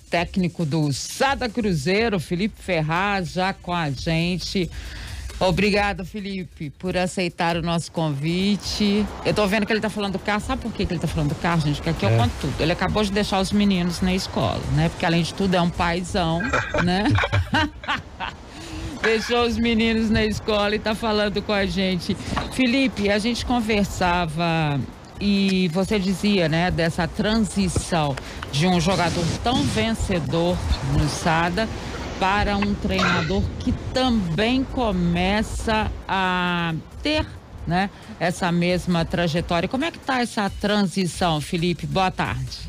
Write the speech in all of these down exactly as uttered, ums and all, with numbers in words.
técnico do Sada Cruzeiro, Felipe Ferraz, já com a gente. Obrigado, Felipe, por aceitar o nosso convite. Eu tô vendo que ele tá falando do carro. Sabe por que que ele tá falando do carro, gente? Porque aqui eu É. conto tudo. Ele acabou de deixar os meninos na escola, né? Porque além de tudo é um paizão, né? Deixou os meninos na escola e tá falando com a gente. Felipe, a gente conversava e você dizia, né, dessa transição de um jogador tão vencedor no Sada para um treinador que também começa a ter, né, essa mesma trajetória. Como é que tá essa transição, Felipe? Boa tarde.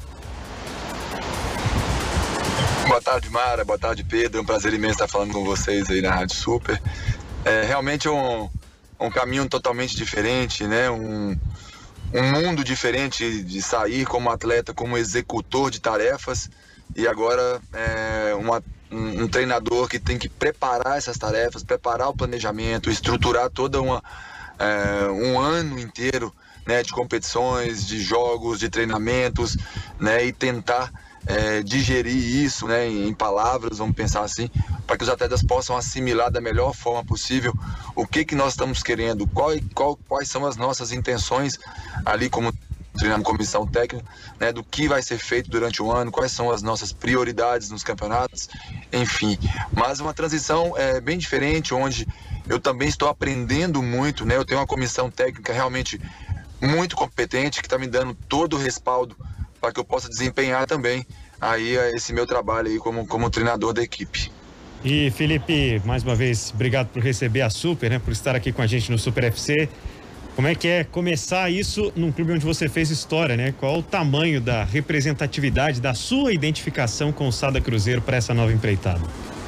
Boa tarde, Mara. Boa tarde, Pedro. É um prazer imenso estar falando com vocês aí na Rádio Super. É realmente um, um caminho totalmente diferente, né? Um, um mundo diferente de sair como atleta, como executor de tarefas e agora é uma, um, um treinador que tem que preparar essas tarefas, preparar o planejamento, estruturar toda uma, é, um ano inteiro, né, de competições, de jogos, de treinamentos, né, e tentar É, digerir isso, né, em palavras, vamos pensar assim, para que os atletas possam assimilar da melhor forma possível o que que nós estamos querendo, qual, qual, quais são as nossas intenções ali como treinando comissão técnica, né, do que vai ser feito durante o ano, quais são as nossas prioridades nos campeonatos, enfim. Mas uma transição é, bem diferente, onde eu também estou aprendendo muito, né, eu tenho uma comissão técnica realmente muito competente, que está me dando todo o respaldo para que eu possa desempenhar também aí esse meu trabalho aí como, como treinador da equipe. E Felipe, mais uma vez, obrigado por receber a Super, né, por estar aqui com a gente no Super F C. Como é que é começar isso num clube onde você fez história, né? Qual o tamanho da representatividade, da sua identificação com o Sada Cruzeiro para essa nova empreitada?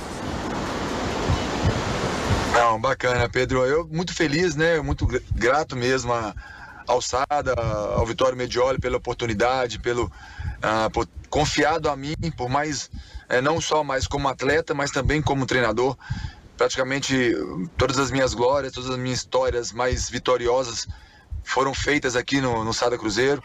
Não, bacana, Pedro. Eu muito feliz, né? Muito grato mesmo a ao Sada, ao Vitório Medioli pela oportunidade, pelo ah, por, confiado a mim, por mais, eh, não só mais como atleta, mas também como treinador. Praticamente todas as minhas glórias, todas as minhas histórias mais vitoriosas foram feitas aqui no, no Sada Cruzeiro.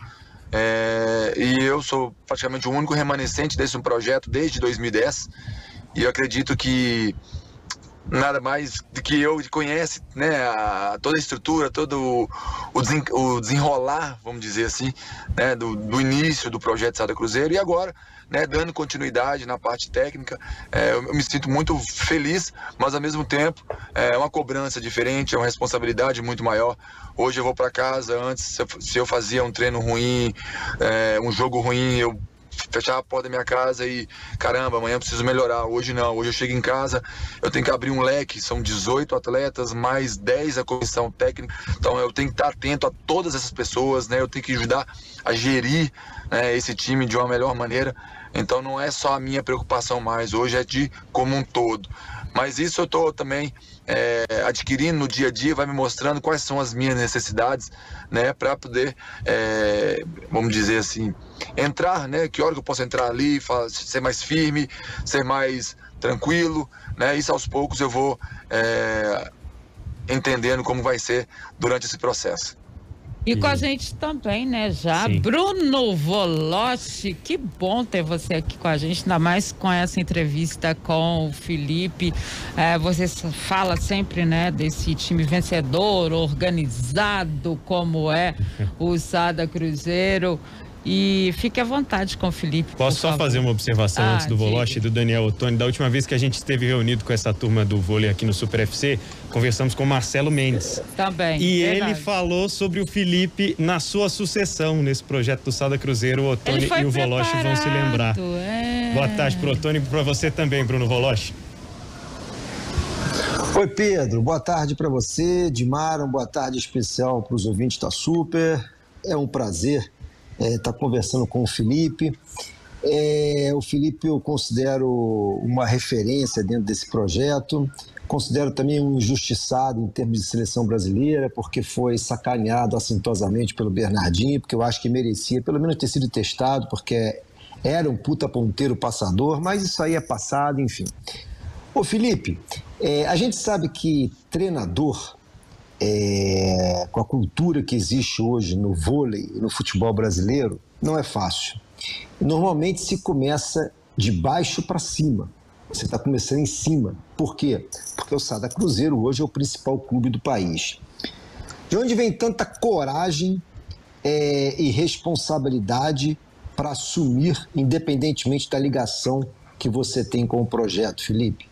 É, e eu sou praticamente o único remanescente desse projeto desde dois mil e dez. E eu acredito que nada mais do que eu conhece, né, a, toda a estrutura, todo o, desen, o desenrolar, vamos dizer assim, né, do, do início do projeto Sada Cruzeiro e agora, né, dando continuidade na parte técnica. É, eu, eu me sinto muito feliz, mas ao mesmo tempo é uma cobrança diferente, é uma responsabilidade muito maior. Hoje eu vou para casa, antes se eu, se eu fazia um treino ruim, é, um jogo ruim, eu fechar a porta da minha casa e caramba, amanhã eu preciso melhorar. Hoje não, hoje eu chego em casa, eu tenho que abrir um leque, são dezoito atletas, mais dez a comissão técnica, então eu tenho que estar atento a todas essas pessoas, né? Eu tenho que ajudar a gerir, né, esse time de uma melhor maneira. Então não é só a minha preocupação mais, hoje é de como um todo. Mas isso eu estou também é, adquirindo no dia a dia, vai me mostrando quais são as minhas necessidades, né, para poder, é, vamos dizer assim, entrar, né, que hora que eu posso entrar ali, ser mais firme, ser mais tranquilo, né, isso aos poucos eu vou é, entendendo como vai ser durante esse processo. E com a gente também, né, já, Sim. Bruno Voloschi, que bom ter você aqui com a gente, ainda mais com essa entrevista com o Felipe. É, você fala sempre, né, desse time vencedor, organizado, como é o Sada Cruzeiro. E fique à vontade com o Felipe. Posso só fazer uma observação ah, antes do Voloschi e do Daniel Ottoni? Da última vez que a gente esteve reunido com essa turma do vôlei aqui no Super F C, conversamos com o Marcelo Mendes. Também. E verdade. ele falou sobre o Felipe na sua sucessão nesse projeto do Sada Cruzeiro. O Ottoni e o Voloschi vão se lembrar. É... Boa tarde pro Ottoni e para você também, Bruno Voloschi. Oi, Pedro. Boa tarde para você, Dimara. Uma boa tarde especial para os ouvintes da Super. É um prazer É, tá conversando com o Felipe. É, o Felipe eu considero uma referência dentro desse projeto, considero também um injustiçado em termos de seleção brasileira, porque foi sacaneado assintosamente pelo Bernardinho, porque eu acho que merecia pelo menos ter sido testado, porque era um puta ponteiro passador, mas isso aí é passado, enfim. Ô Felipe, é, a gente sabe que treinador, É, com a cultura que existe hoje no vôlei e no futebol brasileiro, não é fácil. Normalmente se começa de baixo para cima. Você está começando em cima. Por quê? Porque o Sada Cruzeiro hoje é o principal clube do país. De onde vem tanta coragem é, e responsabilidade para assumir, independentemente da ligação que você tem com o projeto, Felipe?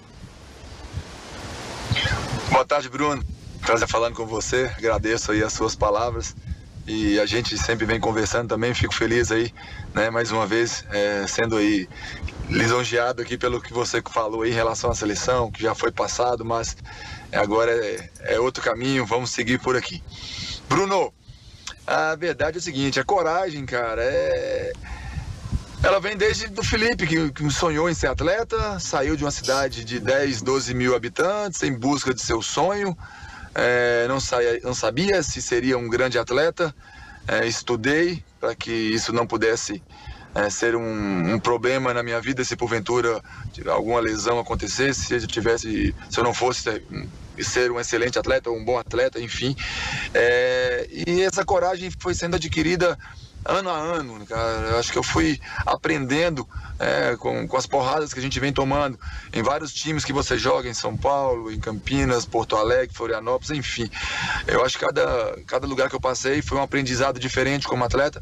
Boa tarde, Bruno. Prazer falando com você. Agradeço aí as suas palavras. E a gente sempre vem conversando também. Fico feliz aí, né, mais uma vez, é, sendo aí lisonjeado aqui pelo que você falou aí em relação à seleção, que já foi passado, mas agora é, é outro caminho. Vamos seguir por aqui. Bruno, a verdade é o seguinte, a coragem, cara, é... ela vem desde do Felipe, que, que sonhou em ser atleta, saiu de uma cidade de dez, doze mil habitantes em busca de seu sonho, é, não, saia, não sabia se seria um grande atleta, é, estudei para que isso não pudesse é, ser um, um problema na minha vida, se porventura alguma lesão acontecesse, se eu tivesse, se eu não fosse ser um excelente atleta, um bom atleta, enfim. É, e essa coragem foi sendo adquirida ano a ano, cara. Eu acho que eu fui aprendendo é, com, com as porradas que a gente vem tomando em vários times que você joga, em São Paulo, em Campinas, Porto Alegre, Florianópolis, enfim. Eu acho que cada, cada lugar que eu passei foi um aprendizado diferente como atleta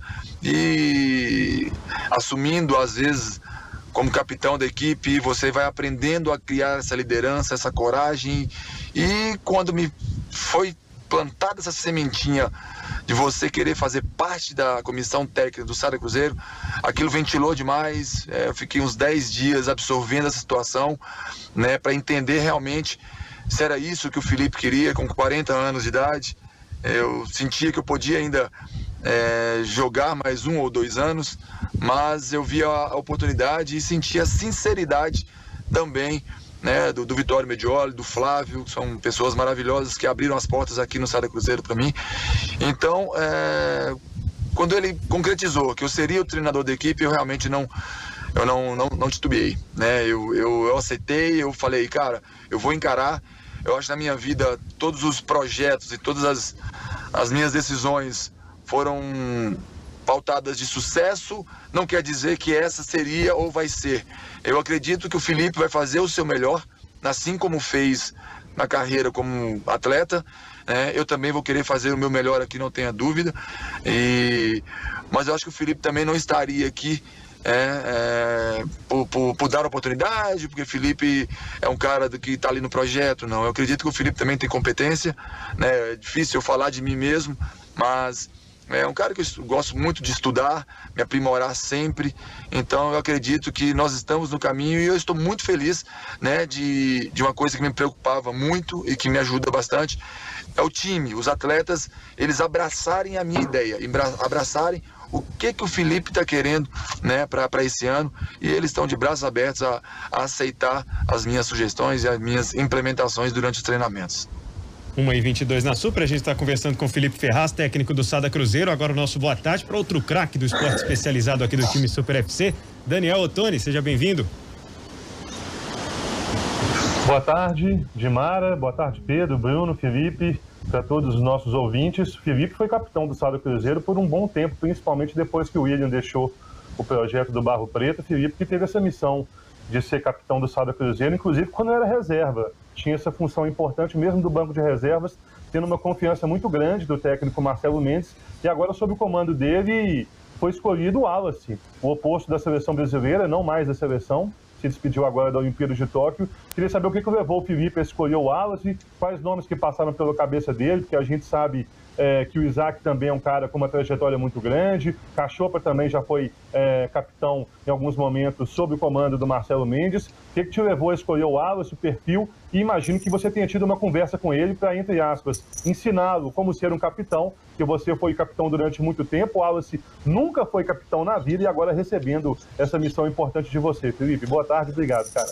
e assumindo, às vezes, como capitão da equipe, você vai aprendendo a criar essa liderança, essa coragem. E quando me foi plantada essa sementinha de você querer fazer parte da comissão técnica do Sada Cruzeiro, aquilo ventilou demais. É, eu fiquei uns dez dias absorvendo essa situação, né, para entender realmente se era isso que o Felipe queria. Com quarenta anos de idade, eu sentia que eu podia ainda é, jogar mais um ou dois anos, mas eu via a oportunidade e sentia a sinceridade também, né, do, do Vitório Medioli, do Flávio, que são pessoas maravilhosas que abriram as portas aqui no Sada Cruzeiro para mim. Então, é, quando ele concretizou que eu seria o treinador da equipe, eu realmente não, eu não, não, não titubeei, né? Eu, eu, eu aceitei, eu falei, cara, eu vou encarar. Eu acho que na minha vida todos os projetos e todas as, as minhas decisões foram pautadas de sucesso. Não quer dizer que essa seria ou vai ser. Eu acredito que o Felipe vai fazer o seu melhor, assim como fez na carreira como atleta, né? Eu também vou querer fazer o meu melhor aqui, não tenha dúvida. E... mas eu acho que o Felipe também não estaria aqui é, é, por, por, por dar oportunidade, porque o Felipe é um cara que está ali no projeto, não. Eu acredito que o Felipe também tem competência, né? É difícil eu falar de mim mesmo, mas é um cara que eu gosto muito de estudar, me aprimorar sempre. Então eu acredito que nós estamos no caminho e eu estou muito feliz, né, de, de uma coisa que me preocupava muito e que me ajuda bastante, é o time, os atletas, eles abraçarem a minha ideia, abraçarem o que, que o Felipe está querendo, né, para esse ano, e eles estão de braços abertos a, a aceitar as minhas sugestões e as minhas implementações durante os treinamentos. uma e vinte e dois na Super, a gente está conversando com o Felipe Ferraz, técnico do Sada Cruzeiro. Agora o nosso boa tarde para outro craque do esporte especializado aqui do time Super F C, Daniel Ottoni, seja bem-vindo. Boa tarde, Dimara, boa tarde, Pedro, Bruno, Felipe, para todos os nossos ouvintes. O Felipe foi capitão do Sada Cruzeiro por um bom tempo, principalmente depois que o William deixou o projeto do Barro Preto. O Felipe que teve essa missão de ser capitão do Sada Cruzeiro, inclusive quando era reserva. Tinha essa função importante mesmo do banco de reservas, tendo uma confiança muito grande do técnico Marcelo Mendes, e agora sob o comando dele foi escolhido o Wallace, o oposto da seleção brasileira, não mais da seleção, se despediu agora da Olimpíada de Tóquio. Queria saber o que, que levou o Felipe a escolher o Wallace, quais nomes que passaram pela cabeça dele, porque a gente sabe é, que o Isaac também é um cara com uma trajetória muito grande, Cachopa também já foi é, capitão em alguns momentos sob o comando do Marcelo Mendes. O que, que te levou a escolher o Wallace, o perfil, e imagino que você tenha tido uma conversa com ele para, entre aspas, ensiná-lo como ser um capitão, que você foi capitão durante muito tempo, o Wallace nunca foi capitão na vida e agora recebendo essa missão importante de você. Felipe, boa tarde, obrigado, cara.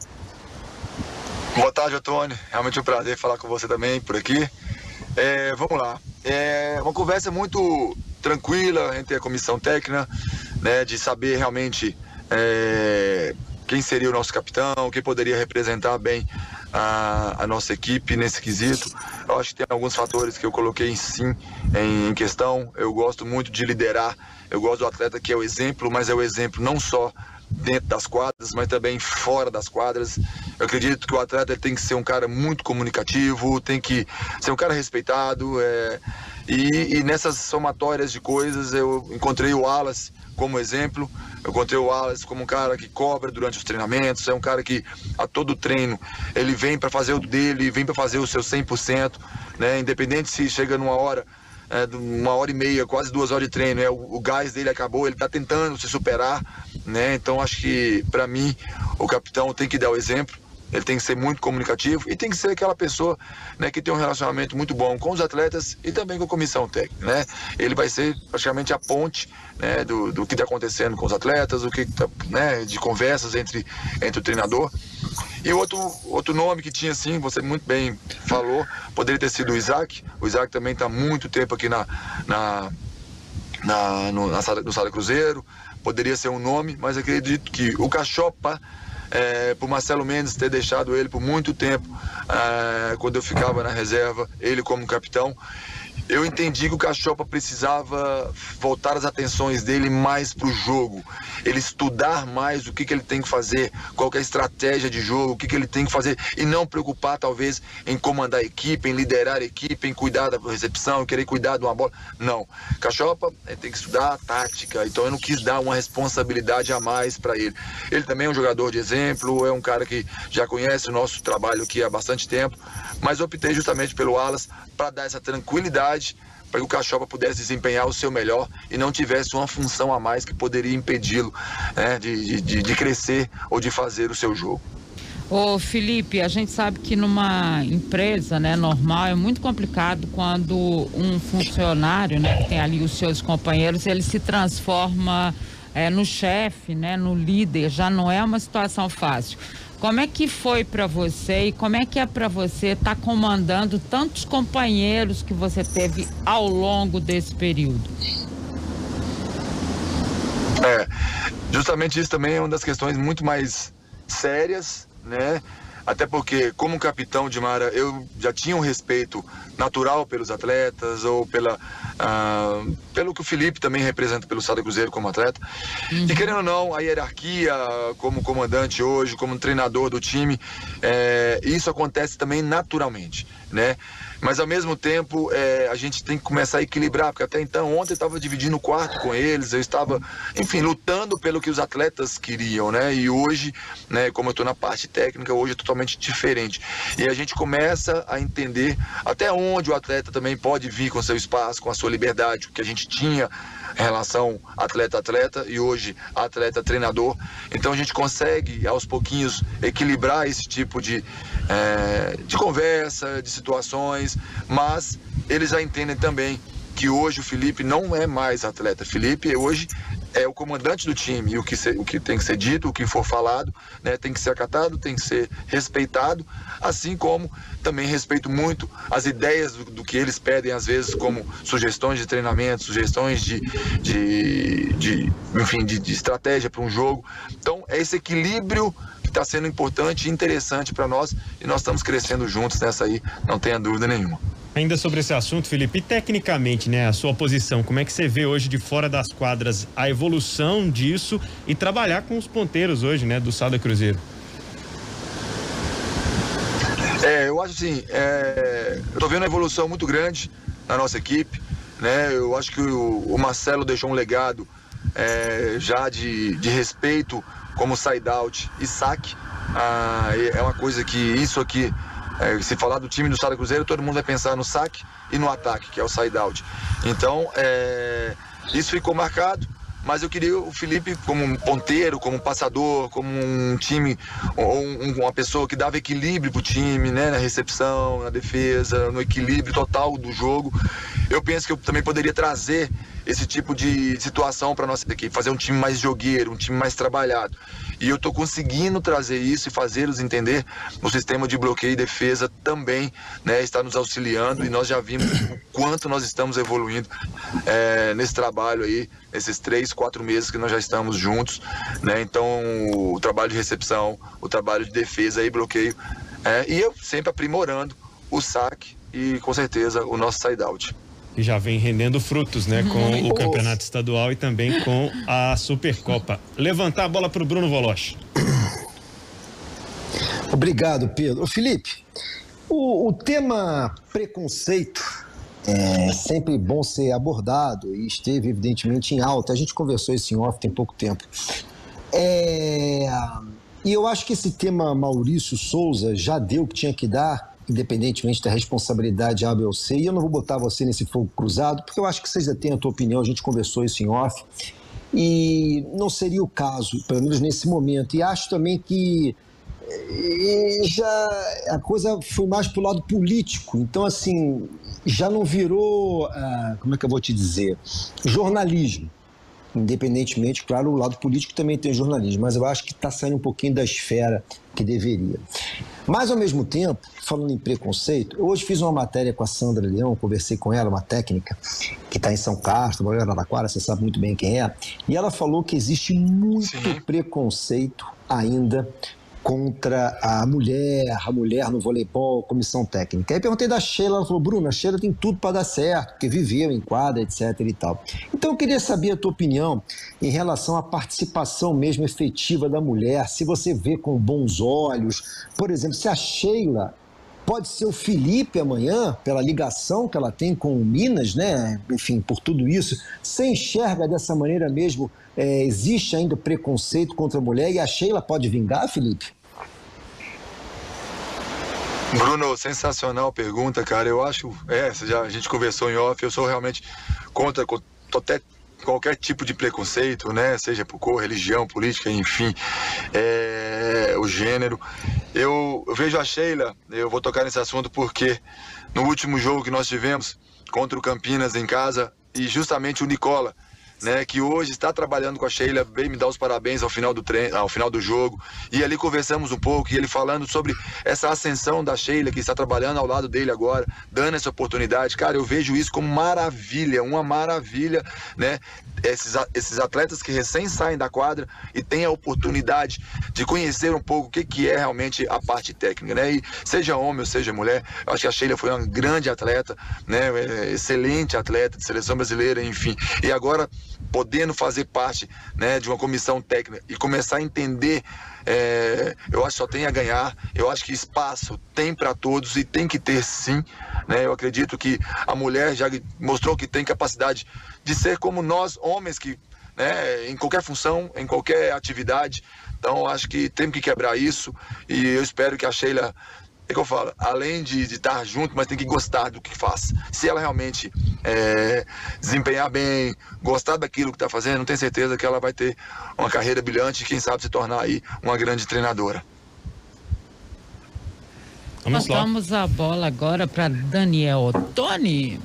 Boa tarde, Ottoni. Realmente um prazer falar com você também por aqui. É, vamos lá. É uma conversa muito tranquila entre a comissão técnica, né, de saber realmente é, quem seria o nosso capitão, quem poderia representar bem a, a nossa equipe nesse quesito. Eu acho que tem alguns fatores que eu coloquei sim em, em questão. Eu gosto muito de liderar, eu gosto do atleta que é o exemplo, mas é o exemplo não só dentro das quadras, mas também fora das quadras. Eu acredito que o atleta tem que ser um cara muito comunicativo, tem que ser um cara respeitado, é, e, e nessas somatórias de coisas eu encontrei o Wallace como exemplo. Eu encontrei o Wallace como um cara que cobra durante os treinamentos, é um cara que a todo treino ele vem para fazer o dele, vem para fazer o seu cem por cento, né? Independente se chega numa hora, é, uma hora e meia, quase duas horas de treino, é, o, o gás dele acabou, ele está tentando se superar, né? Então acho que para mim o capitão tem que dar o exemplo. Ele tem que ser muito comunicativo e tem que ser aquela pessoa, né, que tem um relacionamento muito bom com os atletas e também com a comissão técnica, né? Ele vai ser praticamente a ponte, né, do, do que está acontecendo com os atletas, o que tá, né, de conversas entre, entre o treinador. E outro, outro nome que tinha, sim, você muito bem falou, poderia ter sido o Isaac. O Isaac também está há muito tempo aqui na, na, na, no, na sala, no Sada Cruzeiro. Poderia ser um nome, mas acredito que o Cachopa, É, por Marcelo Mendes ter deixado ele por muito tempo, é, quando eu ficava na reserva, ele como capitão, eu entendi que o Cachopa precisava voltar as atenções dele mais para o jogo, ele estudar mais o que, que ele tem que fazer, qual que é a estratégia de jogo, o que, que ele tem que fazer, e não preocupar talvez em comandar a equipe, em liderar a equipe, em cuidar da recepção, em querer cuidar de uma bola. Não, Cachopa tem que estudar a tática, então eu não quis dar uma responsabilidade a mais para ele. Ele também é um jogador de exemplo, é um cara que já conhece o nosso trabalho aqui há bastante tempo, mas optei justamente pelo Wallace para dar essa tranquilidade para que o Cachopa pudesse desempenhar o seu melhor e não tivesse uma função a mais que poderia impedi-lo, né, de, de, de crescer ou de fazer o seu jogo. Ô Felipe, a gente sabe que numa empresa, né, normal, é muito complicado quando um funcionário, né, que tem ali os seus companheiros, ele se transforma é, no chefe, né, no líder, já não é uma situação fácil. Como é que foi para você e como é que é para você estar tá comandando tantos companheiros que você teve ao longo desse período? É, justamente isso também é uma das questões muito mais sérias, né? Até porque, como capitão de Mara, eu já tinha um respeito natural pelos atletas, ou pela, ah, pelo que o Felipe também representa pelo Sada Cruzeiro como atleta. Uhum. E querendo ou não, a hierarquia como comandante hoje, como treinador do time, é, isso acontece também naturalmente, né? Mas ao mesmo tempo é, a gente tem que começar a equilibrar, porque até então ontem eu estava dividindo o quarto com eles, eu estava, enfim, lutando pelo que os atletas queriam, né? E hoje, né, como eu estou na parte técnica, hoje é totalmente diferente. E a gente começa a entender até onde o atleta também pode vir com seu espaço, com a sua liberdade, o que a gente tinha em relação atleta-atleta e hoje atleta-treinador. Então a gente consegue aos pouquinhos equilibrar esse tipo de, é, de conversa, de situações, mas eles já entendem também que hoje o Felipe não é mais atleta. Felipe hoje é o comandante do time, e o que, ser, o que tem que ser dito, o que for falado, né, tem que ser acatado, tem que ser respeitado, assim como também respeito muito as ideias do, do que eles pedem, às vezes, como sugestões de treinamento, sugestões de, de, de enfim, de, de estratégia para um jogo. Então, é esse equilíbrio que está sendo importante e interessante para nós, e nós estamos crescendo juntos nessa aí, não tenha dúvida nenhuma. Ainda sobre esse assunto, Felipe, e tecnicamente, né, a sua posição, como é que você vê hoje de fora das quadras a evolução disso e trabalhar com os ponteiros hoje, né, do Sada Cruzeiro? É, eu acho assim, é, eu tô vendo uma evolução muito grande na nossa equipe, né, eu acho que o, o Marcelo deixou um legado é, já de, de respeito como side-out e saque, ah, é uma coisa que isso aqui, É, se falar do time do Sada Cruzeiro, todo mundo vai pensar no saque e no ataque, que é o side-out. Então, é, isso ficou marcado, mas eu queria o Felipe como um ponteiro, como um passador, como um time, ou um, uma pessoa que dava equilíbrio pro time, né, na recepção, na defesa, no equilíbrio total do jogo. Eu penso que eu também poderia trazer esse tipo de situação para nossa equipe, fazer um time mais jogueiro, um time mais trabalhado. E eu estou conseguindo trazer isso e fazê-los entender. O sistema de bloqueio e defesa também, né, está nos auxiliando, e nós já vimos o quanto nós estamos evoluindo é, nesse trabalho aí, esses três, quatro meses que nós já estamos juntos, né? Então, o trabalho de recepção, o trabalho de defesa e bloqueio, é, e eu sempre aprimorando o saque e, com certeza, o nosso side-out. E já vem rendendo frutos, né? Com o campeonato estadual e também com a Supercopa. Levantar a bola para o Bruno Voloche. Obrigado, Pedro. Ô, Felipe, o, o tema preconceito é sempre bom ser abordado e esteve, evidentemente, em alta. A gente conversou isso em off tem pouco tempo. É, e eu acho que esse tema Maurício Souza já deu o que tinha que dar, independentemente da responsabilidade A, B ou C, e eu não vou botar você nesse fogo cruzado, porque eu acho que você já tem a tua opinião, a gente conversou isso em off, e não seria o caso, pelo menos nesse momento. E acho também que e já a coisa foi mais pro lado político, então assim, já não virou, ah, como é que eu vou te dizer, jornalismo, independentemente, claro, o lado político também tem jornalismo, mas eu acho que está saindo um pouquinho da esfera que deveria. Mas, ao mesmo tempo, falando em preconceito, eu hoje fiz uma matéria com a Sandra Leão, conversei com ela, uma técnica que está em São Castro, Balneário Araraquara, você sabe muito bem quem é, e ela falou que existe muito Sim. preconceito ainda contra a mulher, a mulher no voleibol, comissão técnica. Aí perguntei da Sheila, ela falou, Bruno, a Sheila tem tudo para dar certo, porque viveu em quadra, etc e tal. Então eu queria saber a tua opinião em relação à participação mesmo efetiva da mulher, se você vê com bons olhos, por exemplo, se a Sheila pode ser o Felipe amanhã, pela ligação que ela tem com o Minas, né? Enfim, por tudo isso, você enxerga dessa maneira mesmo, é, existe ainda preconceito contra a mulher e a Sheila pode vingar, Felipe? Bruno, sensacional pergunta, cara. Eu acho, é, já, a gente conversou em off, eu sou realmente contra até qualquer tipo de preconceito, né? Seja por cor, religião, política, enfim, é, o gênero. Eu, eu vejo a Sheila, eu vou tocar nesse assunto porque no último jogo que nós tivemos contra o Campinas em casa, e justamente o Nicola, né, que hoje está trabalhando com a Sheila, veio me dar os parabéns ao final do treino, ao final do jogo, e ali conversamos um pouco, e ele falando sobre essa ascensão da Sheila, que está trabalhando ao lado dele agora, dando essa oportunidade. Cara, eu vejo isso como maravilha, uma maravilha, né, esses, esses atletas que recém saem da quadra e têm a oportunidade de conhecer um pouco o que, que é realmente a parte técnica, né, e seja homem ou seja mulher, eu acho que a Sheila foi uma grande atleta, né, excelente atleta de seleção brasileira, enfim, e agora podendo fazer parte, né, de uma comissão técnica e começar a entender, é, eu acho que só tem a ganhar. Eu acho que espaço tem para todos e tem que ter sim, né? Eu acredito que a mulher já mostrou que tem capacidade de ser como nós, homens, que, né, em qualquer função, em qualquer atividade. Então eu acho que temos que quebrar isso e eu espero que a Sheila, é que eu falo, além de, de estar junto, mas tem que gostar do que faz. Se ela realmente é, desempenhar bem, gostar daquilo que está fazendo, tenho certeza que ela vai ter uma carreira brilhante e quem sabe se tornar aí uma grande treinadora. Vamos lá. Passamos a bola agora para Daniel Ottoni.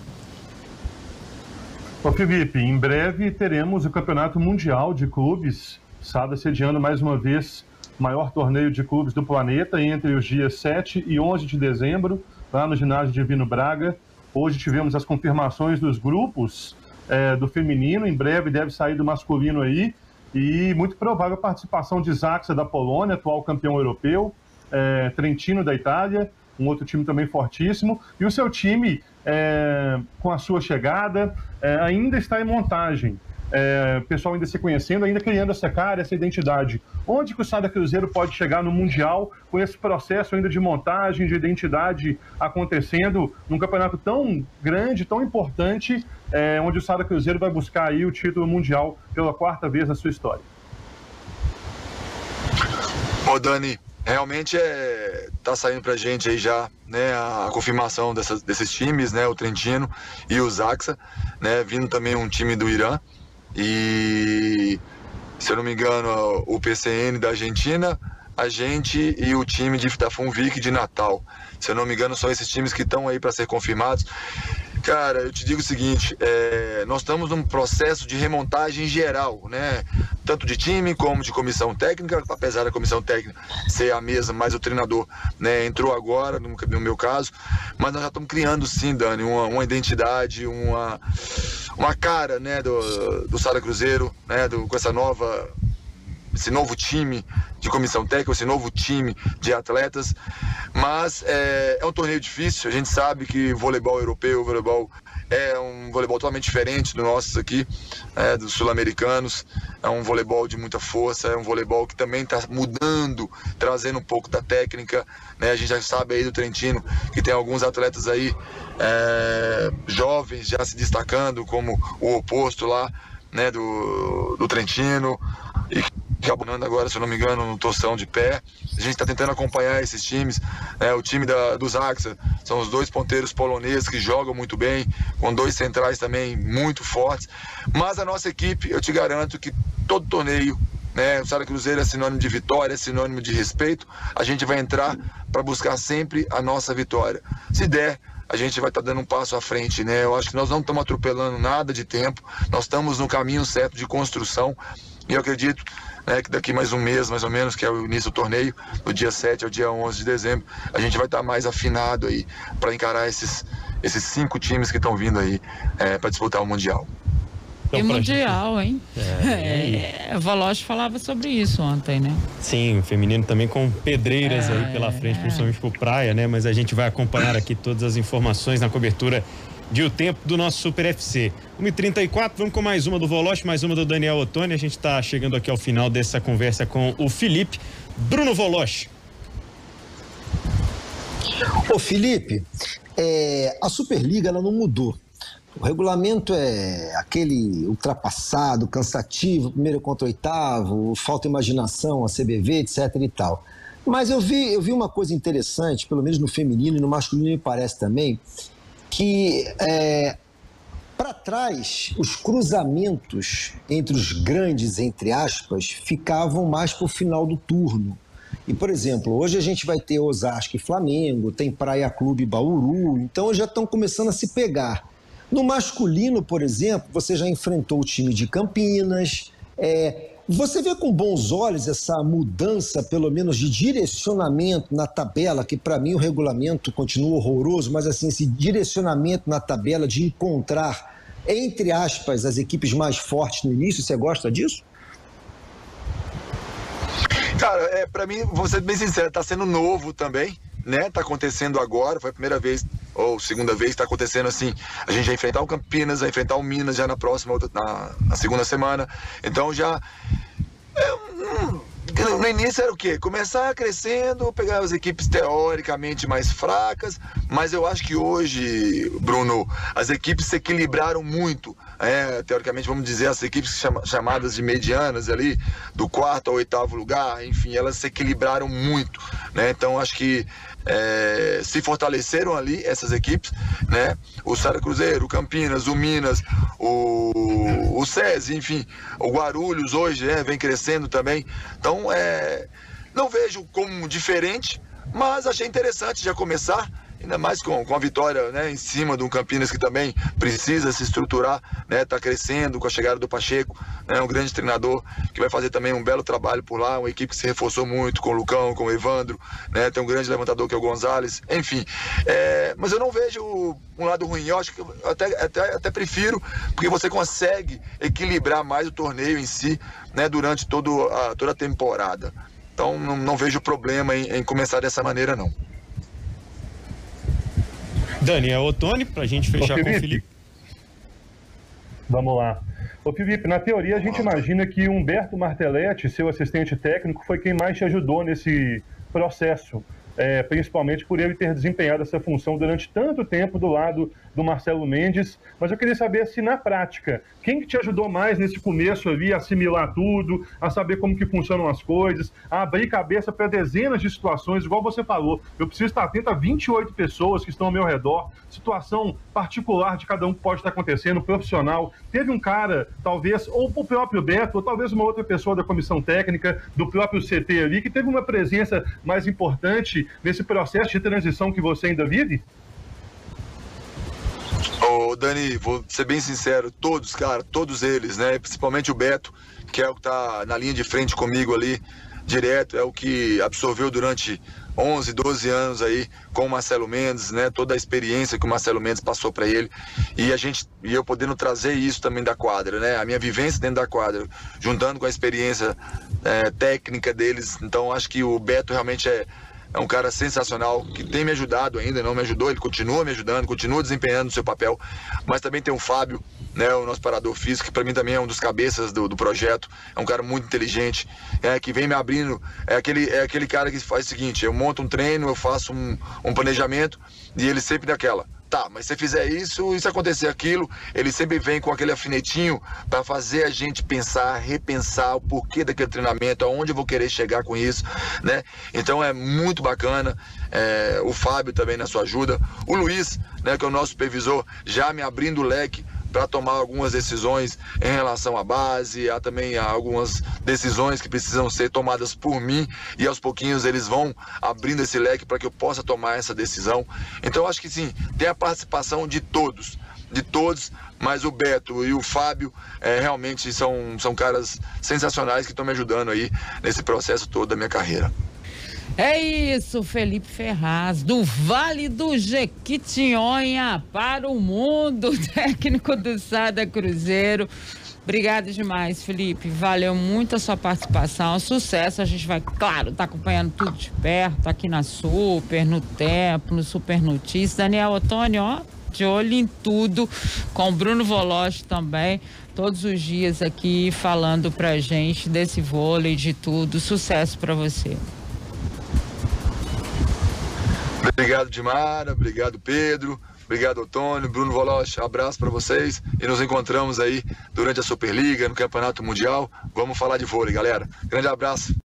Ô Felipe, em breve teremos o Campeonato Mundial de Clubes, S A D A sediando mais uma vez maior torneio de clubes do planeta, entre os dias sete e onze de dezembro, lá no ginásio Divino Braga. Hoje tivemos as confirmações dos grupos é, do feminino, em breve deve sair do masculino aí, e muito provável a participação de Zaxa da Polônia, atual campeão europeu, é, Trentino da Itália, um outro time também fortíssimo, e o seu time, é, com a sua chegada, é, ainda está em montagem. É, o pessoal ainda se conhecendo, ainda criando essa cara, essa identidade. Onde que o S A D A Cruzeiro pode chegar no Mundial com esse processo ainda de montagem, de identidade acontecendo num campeonato tão grande, tão importante, é, onde o S A D A Cruzeiro vai buscar aí o título mundial pela quarta vez na sua história? Ô Dani, realmente é, tá saindo pra gente aí já, né, a, a confirmação dessas, desses times, né, o Trentino e o Zaxa, né, vindo também um time do Irã. E, se eu não me engano, o P C N da Argentina, a gente e o time de, da Funvic de Natal. Se eu não me engano, são esses times que estão aí para ser confirmados. Cara, eu te digo o seguinte, é, nós estamos num processo de remontagem geral, né? Tanto de time como de comissão técnica, apesar da comissão técnica ser a mesma, mas o treinador, né, entrou agora, no, no meu caso. Mas nós já estamos criando sim, Dani, uma, uma identidade, uma, uma cara, né, do, do S A D A Cruzeiro, né, do, com essa nova esse novo time de comissão técnica, esse novo time de atletas, mas é, é um torneio difícil. A gente sabe que voleibol europeu, voleibol é um voleibol totalmente diferente do nosso aqui, é, dos sul-americanos. É um voleibol de muita força, é um voleibol que também está mudando, trazendo um pouco da técnica, né? A gente já sabe aí do Trentino que tem alguns atletas aí é, jovens já se destacando, como o oposto lá, né, do, do Trentino, e acabando agora, se eu não me engano, no torção de pé. A gente está tentando acompanhar esses times, né? O time da, do Zaxa são os dois ponteiros poloneses que jogam muito bem, com dois centrais também muito fortes, mas a nossa equipe, eu te garanto que todo torneio, né, o Sada Cruzeiro é sinônimo de vitória, é sinônimo de respeito. A gente vai entrar para buscar sempre a nossa vitória. Se der, a gente vai estar tá dando um passo à frente, né? Eu acho que nós não estamos atropelando nada de tempo, nós estamos no caminho certo de construção, e eu acredito, né, que daqui mais um mês, mais ou menos, que é o início do torneio, do dia sete ao dia onze de dezembro, a gente vai estar tá mais afinado aí para encarar esses, esses cinco times que estão vindo aí é, para disputar o Mundial. Então, e Mundial, gente... hein? É, é, o Voloche falava sobre isso ontem, né? Sim, o feminino também com pedreiras é, aí pela frente, é. principalmente por praia, né? Mas a gente vai acompanhar aqui todas as informações na cobertura de O Tempo do nosso Super F C. uma e trinta e quatro, vamos com mais uma do Voloche, mais uma do Daniel Ottoni. A gente está chegando aqui ao final dessa conversa com o Felipe. Bruno Voloche. Ô Felipe, é, a Superliga ela não mudou. O regulamento é aquele ultrapassado, cansativo, primeiro contra oitavo, falta imaginação, a C B V, etc e tal. Mas eu vi, eu vi uma coisa interessante, pelo menos no feminino e no masculino me parece também, que é, para trás os cruzamentos entre os grandes, entre aspas, ficavam mais para o final do turno. E, por exemplo, hoje a gente vai ter Osasco e Flamengo, tem Praia Clube e Bauru, então já estão começando a se pegar. No masculino, por exemplo, você já enfrentou o time de Campinas. É, você vê com bons olhos essa mudança, pelo menos, de direcionamento na tabela, que para mim o regulamento continua horroroso, mas assim, esse direcionamento na tabela de encontrar, entre aspas, as equipes mais fortes no início, você gosta disso? Cara, é, para mim, vou ser bem sincero, tá sendo novo também, né? Tá acontecendo agora, foi a primeira vez ou segunda vez que tá acontecendo assim. A gente vai enfrentar o Campinas, vai enfrentar o Minas já na próxima, na, na segunda semana. Então já é, hum, no início era o quê? Começar crescendo, pegar as equipes teoricamente mais fracas, mas eu acho que hoje, Bruno, as equipes se equilibraram muito. É, teoricamente, vamos dizer, as equipes chama, chamadas de medianas ali, do quarto ao oitavo lugar, enfim, elas se equilibraram muito, né? Então, acho que é, se fortaleceram ali essas equipes, né? O Sada Cruzeiro, o Campinas, o Minas, o, o SESI, enfim, o Guarulhos hoje, né, vem crescendo também. Então, é, não vejo como diferente, mas achei interessante já começar, ainda mais com, com a vitória, né, em cima de um Campinas que também precisa se estruturar, né, tá crescendo com a chegada do Pacheco, né, um grande treinador que vai fazer também um belo trabalho por lá, uma equipe que se reforçou muito com o Lucão, com o Evandro, né, tem um grande levantador que é o Gonzalez, enfim, é, mas eu não vejo um lado ruim, eu acho que eu até, até, até prefiro, porque você consegue equilibrar mais o torneio em si, né, durante todo a, toda a temporada. Então não, não vejo problema em, em começar dessa maneira, não. Daniel Ottoni, pra gente fechar Ô, com o Felipe. Vamos lá. Ô Felipe, na teoria a gente imagina que Humberto Martelletti, seu assistente técnico, foi quem mais te ajudou nesse processo, é, principalmente por ele ter desempenhado essa função durante tanto tempo do lado do Marcelo Mendes, mas eu queria saber se na prática, quem que te ajudou mais nesse começo ali a assimilar tudo, a saber como que funcionam as coisas, a abrir cabeça para dezenas de situações, igual você falou, eu preciso estar atento a vinte e oito pessoas que estão ao meu redor, situação particular de cada um que pode estar acontecendo, profissional, teve um cara, talvez, ou o próprio Beto, ou talvez uma outra pessoa da comissão técnica, do próprio C T ali, que teve uma presença mais importante nesse processo de transição que você ainda vive? Ô, Dani, vou ser bem sincero, todos, cara, todos eles, né? Principalmente o Beto, que é o que tá na linha de frente comigo ali, direto, é o que absorveu durante onze, doze anos aí com o Marcelo Mendes, né? Toda a experiência que o Marcelo Mendes passou para ele, e a gente e eu podendo trazer isso também da quadra, né? A minha vivência dentro da quadra, juntando com a experiência é, técnica deles. Então acho que o Beto realmente é É um cara sensacional, que tem me ajudado ainda, não me ajudou, ele continua me ajudando, continua desempenhando o seu papel. Mas também tem o Fábio, né, o nosso parador físico, que para mim também é um dos cabeças do, do projeto. É um cara muito inteligente, é, que vem me abrindo. É aquele, é aquele cara que faz o seguinte: eu monto um treino, eu faço um, um planejamento, e ele sempre daquela. Tá, mas se você fizer isso, e se acontecer aquilo, ele sempre vem com aquele alfinetinho para fazer a gente pensar, repensar o porquê daquele treinamento, aonde eu vou querer chegar com isso, né? Então é muito bacana, é, o Fábio também na sua ajuda, o Luiz, né, que é o nosso supervisor, já me abrindo o leque para tomar algumas decisões em relação à base, há também algumas decisões que precisam ser tomadas por mim, e aos pouquinhos eles vão abrindo esse leque para que eu possa tomar essa decisão. Então acho que sim, tem a participação de todos, de todos, mas o Beto e o Fábio é, realmente são, são caras sensacionais que estão me ajudando aí nesse processo todo da minha carreira. É isso, Felipe Ferraz, do Vale do Jequitinhonha para o mundo, técnico do Sada Cruzeiro. Obrigada demais, Felipe. Valeu muito a sua participação. Sucesso. A gente vai, claro, tá acompanhando tudo de perto, aqui na Super, no Tempo, no Super Notícias. Daniel Ottoni, ó, de olho em tudo, com o Bruno Voloche também, todos os dias aqui falando pra gente desse vôlei, de tudo. Sucesso pra você. Obrigado, Dimara. Obrigado, Pedro. Obrigado, Ottoni, Bruno Voloche. Abraço para vocês e nos encontramos aí durante a Superliga, no Campeonato Mundial. Vamos falar de vôlei, galera. Grande abraço.